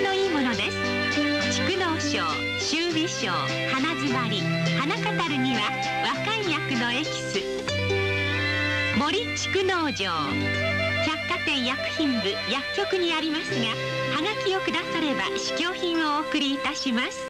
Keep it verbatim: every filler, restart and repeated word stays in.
ちのいいものです。蓄膿症、臭鼻症、鼻づまり、鼻カタルには和漢薬のエキス森蓄膿錠、百貨店薬品部薬局にありますが、はがきをくだされば試供品をお送りいたします。